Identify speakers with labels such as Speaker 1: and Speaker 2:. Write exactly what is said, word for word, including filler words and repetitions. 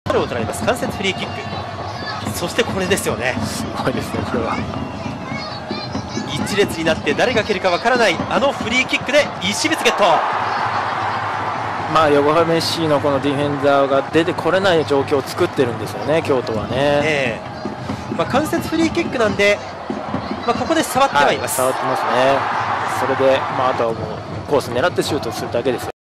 Speaker 1: を取られます。間接フリーキック、そしてこれですよね。
Speaker 2: すごいですね、これは。
Speaker 1: 一列になって誰が蹴るかわからないあのフリーキックで石光ゲット。
Speaker 2: まあ横浜 エスシー のこのディフェンダーが出てこれない状況を作ってるんですよね、京都はね。
Speaker 1: えーまあ、間接フリーキックなんで、まあ、ここで触ってはいます、
Speaker 2: はい、触ってますね。それで、まあ、あとはもうコース狙ってシュートするだけですよ。